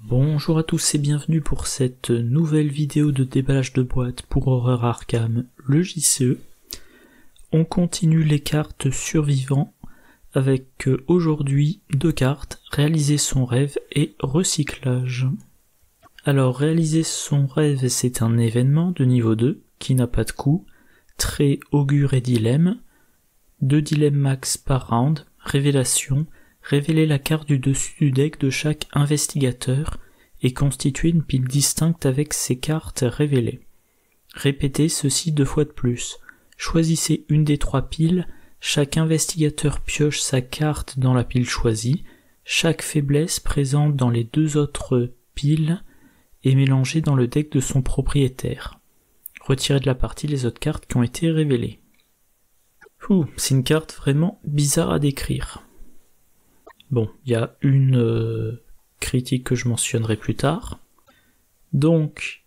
Bonjour à tous et bienvenue pour cette nouvelle vidéo de déballage de boîtes pour Horror Arkham, le JCE. On continue les cartes survivants avec aujourd'hui 2 cartes, réaliser son rêve et recyclage. Alors réaliser son rêve, c'est un événement de niveau 2 qui n'a pas de coût, trait, augure et dilemme, 2 dilemmes max par round, révélation, révéler la carte du dessus du deck de chaque investigateur et constituer une pile distincte avec ces cartes révélées. Répétez ceci 2 fois de plus. Choisissez une des 3 piles, chaque investigateur pioche sa carte dans la pile choisie, chaque faiblesse présente dans les 2 autres piles est mélangée dans le deck de son propriétaire. Retirez de la partie les autres cartes qui ont été révélées. C'est une carte vraiment bizarre à décrire. Bon, il y a une critique que je mentionnerai plus tard. Donc,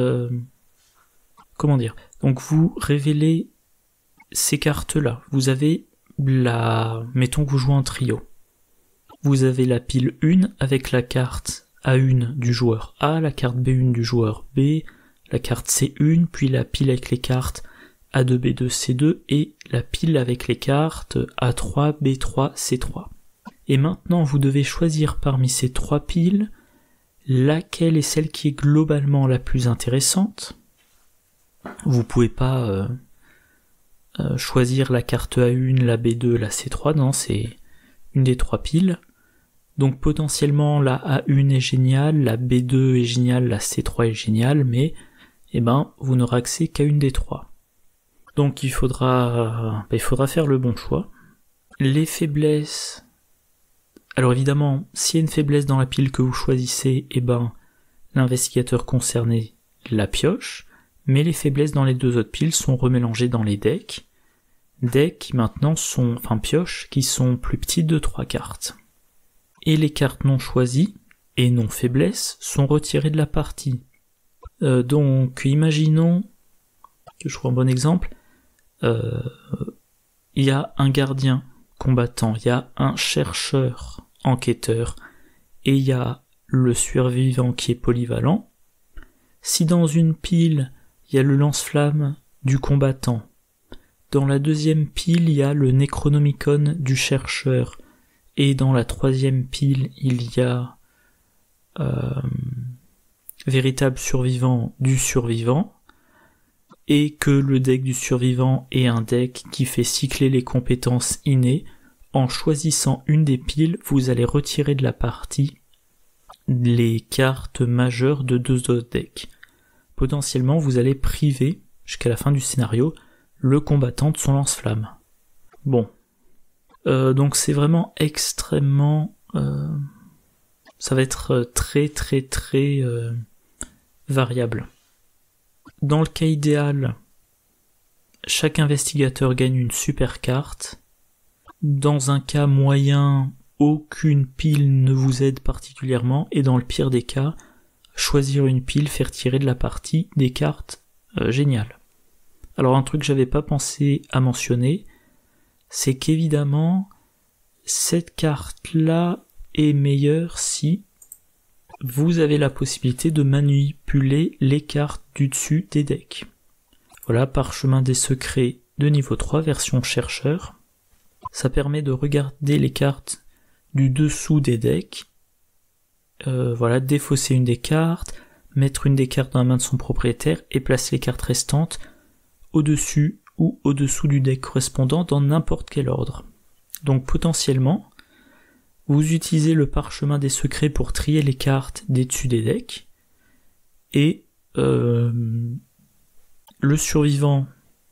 Donc vous révélez ces cartes-là. Vous avez mettons que vous jouez en trio. Vous avez la pile 1 avec la carte A1 du joueur A, la carte B1 du joueur B, la carte C1, puis la pile avec les cartes A2, B2, C2 et la pile avec les cartes A3, B3, C3. Et maintenant, vous devez choisir parmi ces 3 piles laquelle est celle qui est globalement la plus intéressante. Vous pouvez pas choisir la carte A1, la B2, la C3, non, c'est une des 3 piles. Donc potentiellement la A1 est géniale, la B2 est géniale, la C3 est géniale, mais vous n'aurez accès qu'à une des 3. Donc il faudra faire le bon choix. Les faiblesses... Alors évidemment, s'il y a une faiblesse dans la pile que vous choisissez, l'investigateur concerné la pioche, mais les faiblesses dans les 2 autres piles sont remélangées dans les decks. Decks qui maintenant pioches qui sont plus petites de 3 cartes. Et les cartes non choisies et non faiblesses sont retirées de la partie. Donc imaginons que je prends un bon exemple, il y a un gardien combattant, il y a un chercheur enquêteur et il y a le survivant qui est polyvalent. Si dans une pile il y a le lance-flamme du combattant, dans la deuxième pile il y a le Necronomicon du chercheur et dans la 3e pile il y a véritable survivant du survivant, et que le deck du survivant est un deck qui fait cycler les compétences innées, en choisissant une des piles, vous allez retirer de la partie les cartes majeures de 2 autres decks. Potentiellement, vous allez priver, jusqu'à la fin du scénario, le combattant de son lance-flamme. Bon. Donc c'est vraiment extrêmement... ça va être très variable. Dans le cas idéal, chaque investigateur gagne une super carte. Dans un cas moyen, aucune pile ne vous aide particulièrement. Et dans le pire des cas, choisir une pile, faire tirer de la partie des cartes géniales. Alors un truc que j'avais pas pensé à mentionner, c'est qu'évidemment, cette carte-là est meilleure si vous avez la possibilité de manipuler les cartes du dessus des decks. Voilà, Parchemin des secrets de niveau 3, version chercheur. Ça permet de regarder les cartes du dessous des decks. Défausser une des cartes, mettre une des cartes dans la main de son propriétaire et placer les cartes restantes au-dessus ou au-dessous du deck correspondant dans n'importe quel ordre. Donc potentiellement, vous utilisez le parchemin des secrets pour trier les cartes des dessus des decks, et le survivant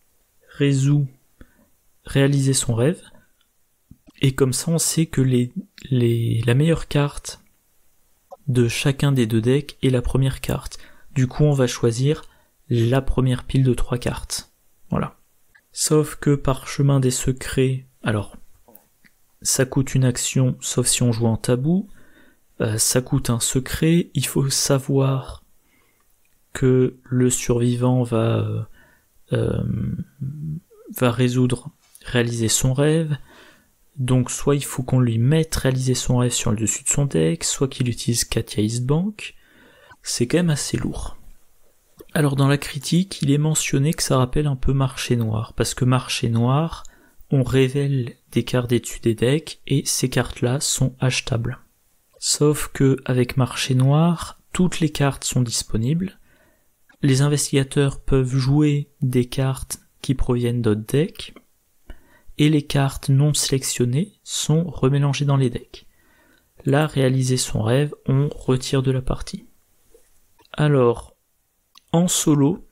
réaliser son rêve, et comme ça on sait que la meilleure carte de chacun des 2 decks est la première carte. Du coup on va choisir la première pile de 3 cartes. Voilà. Sauf que parchemin des secrets, alors ça coûte une action, sauf si on joue en tabou, ça coûte un secret, il faut savoir que le survivant va réaliser son rêve, Donc soit il faut qu'on lui mette réaliser son rêve sur le dessus de son deck, soit qu'il utilise Katia East Bank. C'est quand même assez lourd. Alors dans la critique, il est mentionné que ça rappelle un peu Marché Noir, parce que Marché Noir, on révèle des cartes dessus des decks, et ces cartes-là sont achetables. Sauf que avec Marché Noir, toutes les cartes sont disponibles. Les investigateurs peuvent jouer des cartes qui proviennent d'autres decks, et les cartes non sélectionnées sont remélangées dans les decks. Là, réaliser son rêve, on retire de la partie. Alors, en solo,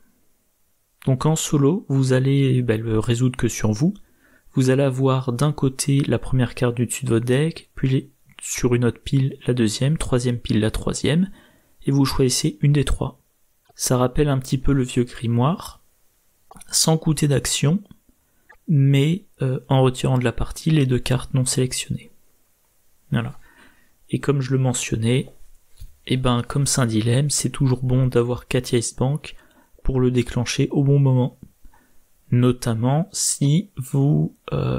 vous allez le résoudre que sur vous. Vous allez avoir d'un côté la première carte du dessus de votre deck, puis sur une autre pile la deuxième, troisième pile la troisième, et vous choisissez une des trois. Ça rappelle un petit peu le vieux grimoire, sans coûter d'action, mais en retirant de la partie les deux cartes non sélectionnées. Voilà. Et comme je le mentionnais, comme c'est un dilemme, c'est toujours bon d'avoir Katia East Bank pour le déclencher au bon moment. Notamment si vous...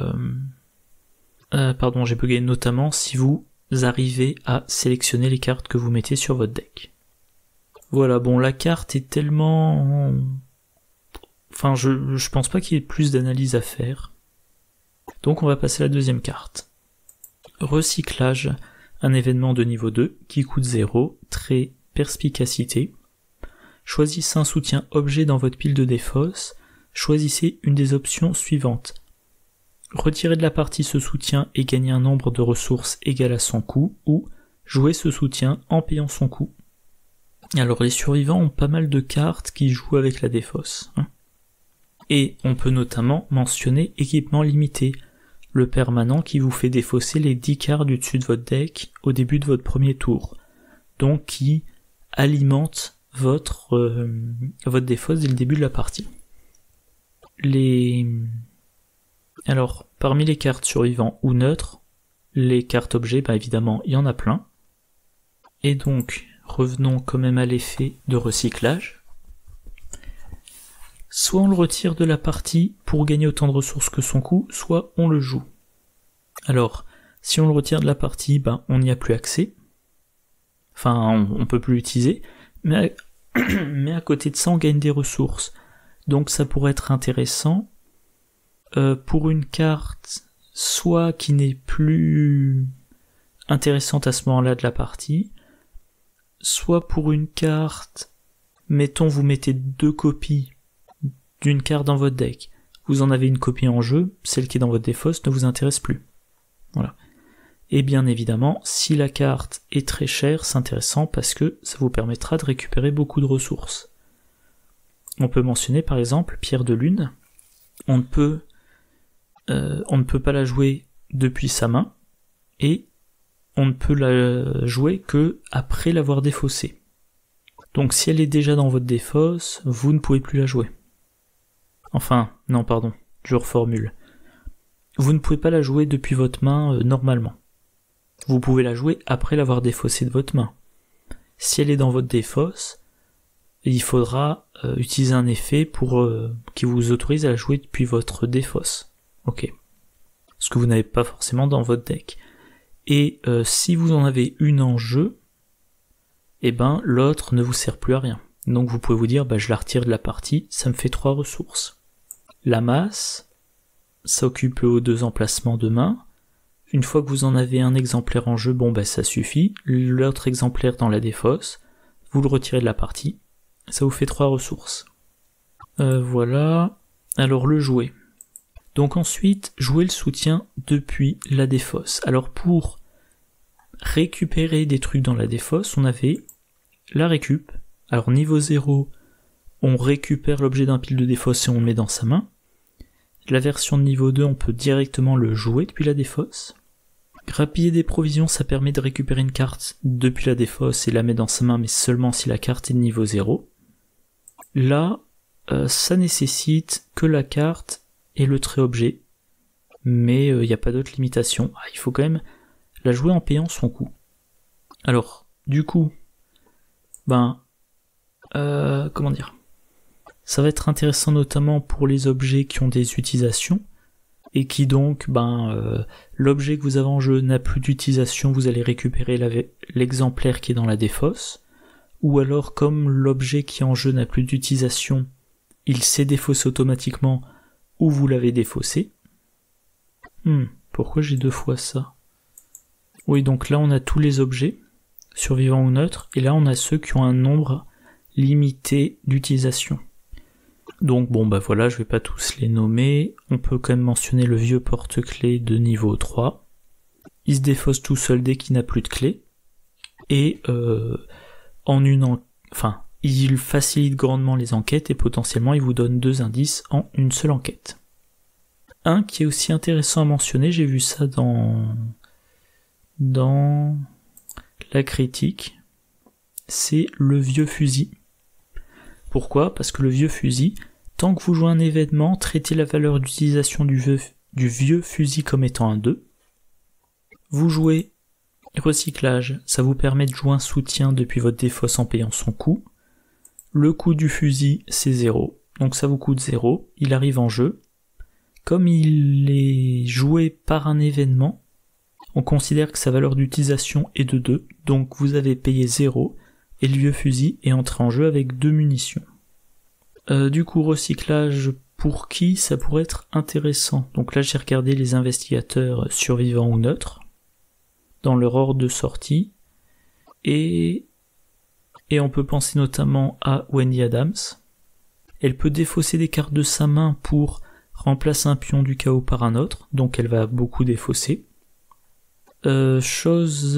notamment si vous arrivez à sélectionner les cartes que vous mettez sur votre deck. Voilà, bon, la carte est tellement... Enfin, je pense pas qu'il y ait plus d'analyse à faire. Donc on va passer à la deuxième carte. Recyclage, un événement de niveau 2 qui coûte 0, trait perspicacité. Choisissez un soutien objet dans votre pile de défausse. Choisissez une des options suivantes. Retirez de la partie ce soutien et gagnez un nombre de ressources égal à son coût, ou jouez ce soutien en payant son coût. Alors les survivants ont pas mal de cartes qui jouent avec la défausse. Et on peut notamment mentionner équipement limité, le permanent qui vous fait défausser les 10 cartes du dessus de votre deck au début de votre premier tour, donc qui alimente votre défausse dès le début de la partie. Alors, parmi les cartes survivants ou neutres, les cartes objets, évidemment, il y en a plein. Et donc, revenons quand même à l'effet de recyclage. Soit on le retire de la partie pour gagner autant de ressources que son coût, soit on le joue. Alors, si on le retire de la partie, on n'y a plus accès. Enfin, on peut plus l'utiliser. Mais à côté de ça, on gagne des ressources. Donc ça pourrait être intéressant pour une carte soit qui n'est plus intéressante à ce moment-là de la partie, soit pour une carte, mettons vous mettez 2 copies d'une carte dans votre deck, vous en avez une copie en jeu, celle qui est dans votre défausse ne vous intéresse plus. Voilà. Et bien évidemment, si la carte est très chère, c'est intéressant parce que ça vous permettra de récupérer beaucoup de ressources. On peut mentionner par exemple Pierre de Lune. On ne peut pas la jouer depuis sa main et on ne peut la jouer que après l'avoir défaussée. Donc si elle est déjà dans votre défausse, vous ne pouvez plus la jouer. Enfin, non pardon, je reformule. Vous ne pouvez pas la jouer depuis votre main normalement. Vous pouvez la jouer après l'avoir défaussée de votre main. Si elle est dans votre défausse, il faudra utiliser un effet pour qui vous autorise à la jouer depuis votre défausse. Ok. Ce que vous n'avez pas forcément dans votre deck. Et si vous en avez une en jeu, l'autre ne vous sert plus à rien. Donc vous pouvez vous dire, je la retire de la partie, ça me fait 3 ressources. La masse, ça occupe le haut 2 emplacements de main. Une fois que vous en avez un exemplaire en jeu, ça suffit. L'autre exemplaire dans la défausse, vous le retirez de la partie. Ça vous fait 3 ressources. Voilà. Alors le jouer. Donc ensuite, jouer le soutien depuis la défausse. Alors pour récupérer des trucs dans la défausse, on avait la récup. Alors niveau 0, on récupère l'objet d'un pile de défausse et on le met dans sa main. La version de niveau 2, on peut directement le jouer depuis la défausse. Grappiller des provisions, ça permet de récupérer une carte depuis la défausse et la mettre dans sa main, mais seulement si la carte est de niveau 0. Là, ça nécessite que la carte ait le trait objet, mais il n'y a pas d'autre limitation. Il faut quand même la jouer en payant son coût. Alors, du coup, comment dire ? Ça va être intéressant notamment pour les objets qui ont des utilisations. et qui donc, l'objet que vous avez en jeu n'a plus d'utilisation, vous allez récupérer l'exemplaire qui est dans la défausse, ou alors comme l'objet qui est en jeu n'a plus d'utilisation, il s'est défaussé automatiquement, ou vous l'avez défaussé. Pourquoi j'ai 2 fois ça? Oui, donc là on a tous les objets, survivants ou neutres, et là on a ceux qui ont un nombre limité d'utilisation. Donc voilà, je vais pas tous les nommer, on peut quand même mentionner le vieux porte-clés de niveau 3, il se défausse tout seul dès qu'il n'a plus de clé, et il facilite grandement les enquêtes et potentiellement il vous donne 2 indices en une seule enquête. Un qui est aussi intéressant à mentionner, j'ai vu ça dans la critique, c'est le vieux fusil. Pourquoi? Parce que le vieux fusil, tant que vous jouez un événement, traitez la valeur d'utilisation du vieux fusil comme étant un 2. Vous jouez recyclage, ça vous permet de jouer un soutien depuis votre défausse en payant son coût. Le coût du fusil, c'est 0, donc ça vous coûte 0, il arrive en jeu. Comme il est joué par un événement, on considère que sa valeur d'utilisation est de 2, donc vous avez payé 0, et le vieux fusil est entré en jeu avec 2 munitions. Du coup, recyclage, pour qui ça pourrait être intéressant? Donc là, j'ai regardé les investigateurs survivants ou neutres, dans leur ordre de sortie, et on peut penser notamment à Wendy Adams. Elle peut défausser des cartes de sa main pour remplacer un pion du chaos par un autre, donc elle va beaucoup défausser. Chose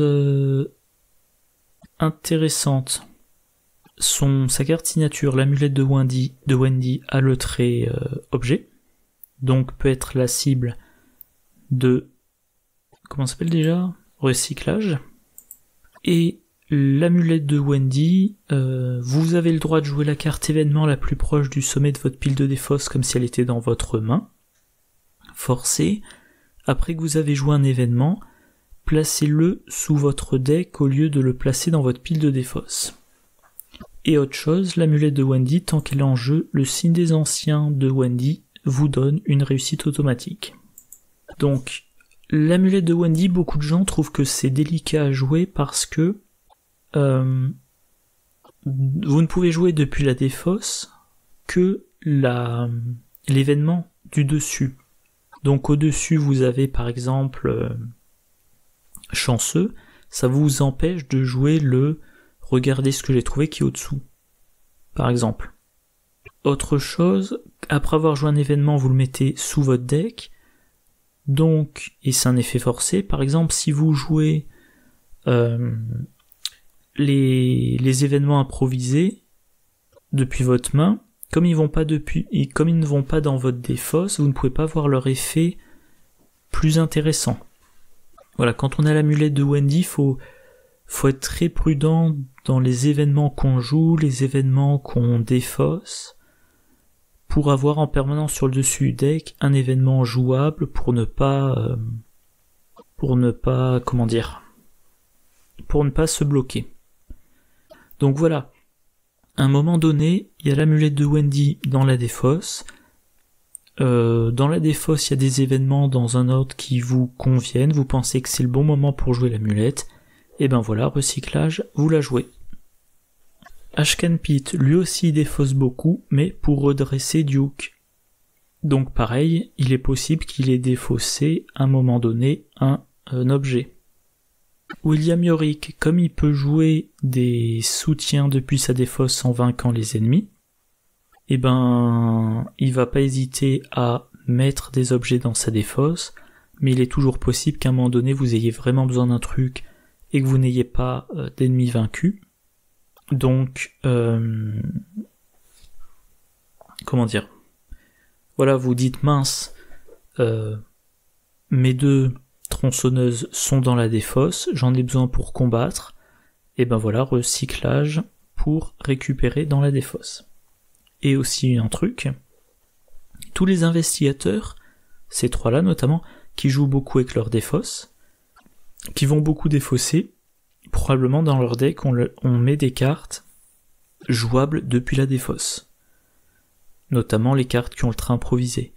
intéressante, sa carte signature, l'amulette de Wendy a le trait objet, donc peut être la cible de, comment ça s'appelle déjà, recyclage. Et l'amulette de Wendy, vous avez le droit de jouer la carte événement la plus proche du sommet de votre pile de défausse comme si elle était dans votre main. Forcé, après que vous avez joué un événement, placez-le sous votre deck au lieu de le placer dans votre pile de défausse. Et autre chose, l'amulette de Wendy, tant qu'elle est en jeu, le signe des anciens de Wendy vous donne une réussite automatique. Donc, l'amulette de Wendy, beaucoup de gens trouvent que c'est délicat à jouer parce que vous ne pouvez jouer depuis la défausse que l'événement du dessus. Donc au-dessus, vous avez par exemple chanceux, ça vous empêche de jouer le regardez ce que j'ai trouvé qui est au-dessous, par exemple. Autre chose, après avoir joué un événement, vous le mettez sous votre deck, donc, et c'est un effet forcé, par exemple, si vous jouez les événements improvisés depuis votre main, comme ils ne vont pas dans votre défausse, vous ne pouvez pas voir leur effet plus intéressant. Voilà, quand on a l'amulette de Wendy, faut être très prudent dans les événements qu'on joue, les événements qu'on défausse, pour avoir en permanence sur le dessus du deck un événement jouable pour ne pas se bloquer. Donc voilà, à un moment donné, il y a l'amulette de Wendy dans la défausse. Dans la défausse, il y a des événements dans un ordre qui vous conviennent, vous pensez que c'est le bon moment pour jouer l'amulette, et ben voilà, recyclage, vous la jouez. Ashcan Pit, lui aussi défausse beaucoup, mais pour redresser Duke. Donc pareil, il est possible qu'il ait défaussé à un moment donné un objet. William Yorick, comme il peut jouer des soutiens depuis sa défausse en vainquant les ennemis, eh ben, il va pas hésiter à mettre des objets dans sa défausse, mais il est toujours possible qu'à un moment donné vous ayez vraiment besoin d'un truc et que vous n'ayez pas d'ennemis vaincus. Donc, voilà, vous dites mince, mes 2 tronçonneuses sont dans la défausse, j'en ai besoin pour combattre, et ben voilà, recyclage pour récupérer dans la défausse. Et aussi un truc, tous les investigateurs, ces 3-là notamment, qui jouent beaucoup avec leur défausse, qui vont beaucoup défausser, probablement dans leur deck on met des cartes jouables depuis la défausse. Notamment les cartes qui ont le trait improvisé.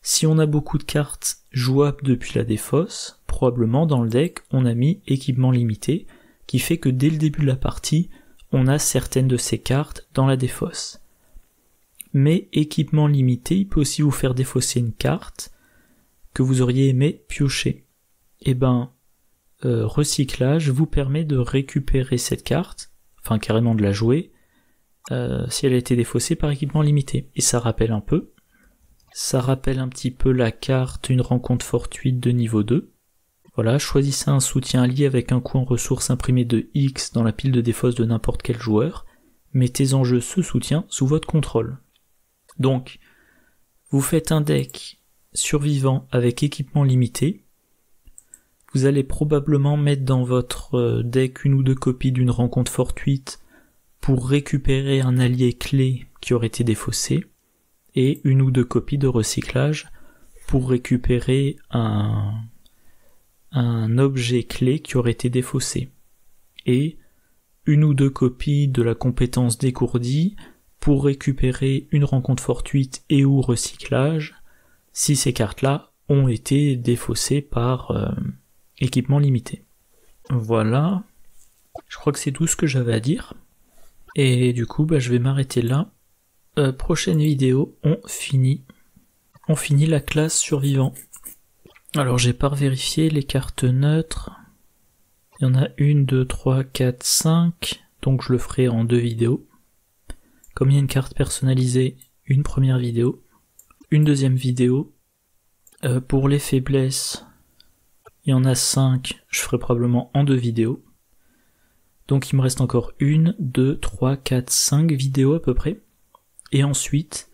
Si on a beaucoup de cartes jouables depuis la défausse, probablement dans le deck on a mis équipement limité, qui fait que dès le début de la partie, on a certaines de ces cartes dans la défausse. Mais équipement limité, il peut aussi vous faire défausser une carte que vous auriez aimé piocher. Et recyclage vous permet de récupérer cette carte, enfin carrément de la jouer, si elle a été défaussée par équipement limité. Et ça rappelle un petit peu la carte une rencontre fortuite de niveau 2. Voilà, choisissez un soutien allié avec un coût en ressources imprimé de X dans la pile de défausse de n'importe quel joueur. Mettez en jeu ce soutien sous votre contrôle. Donc, vous faites un deck survivant avec équipement limité. Vous allez probablement mettre dans votre deck une ou deux copies d'une rencontre fortuite pour récupérer un allié clé qui aurait été défaussé, et une ou deux copies de recyclage pour récupérer un objet clé qui aurait été défaussé, et une ou deux copies de la compétence dégourdie pour récupérer une rencontre fortuite et ou recyclage si ces cartes-là ont été défaussées par équipement limité. Voilà, je crois que c'est tout ce que j'avais à dire, et du coup je vais m'arrêter là. Prochaine vidéo, on finit la classe survivant. Alors j'ai pas vérifié les cartes neutres. Il y en a 1, 2, 3, 4, 5, donc je le ferai en 2 vidéos. Comme il y a une carte personnalisée, une première vidéo, une deuxième vidéo. Pour les faiblesses, il y en a 5, je ferai probablement en 2 vidéos. Donc il me reste encore 1, 2, 3, 4, 5 vidéos à peu près. Et ensuite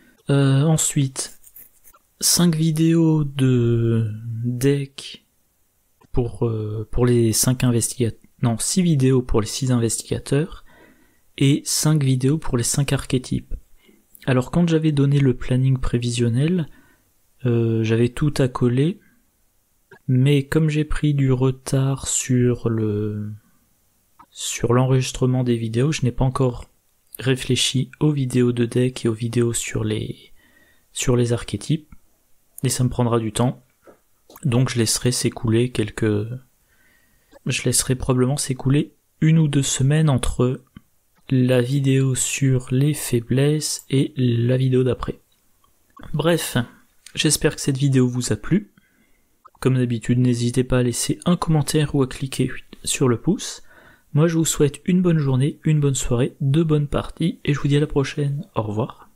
5 vidéos de deck pour les 5 investigateurs. Non, 6 vidéos pour les 6 investigateurs et 5 vidéos pour les 5 archétypes. Alors quand j'avais donné le planning prévisionnel, j'avais tout à coller, mais comme j'ai pris du retard sur l'enregistrement des vidéos, je n'ai pas encore réfléchi aux vidéos de deck et aux vidéos sur les archétypes. Et ça me prendra du temps, donc je laisserai probablement s'écouler 1 ou 2 semaines entre la vidéo sur les faiblesses et la vidéo d'après. Bref, j'espère que cette vidéo vous a plu. Comme d'habitude, n'hésitez pas à laisser un commentaire ou à cliquer sur le pouce. Moi je vous souhaite une bonne journée, une bonne soirée, de bonnes parties, et je vous dis à la prochaine. Au revoir.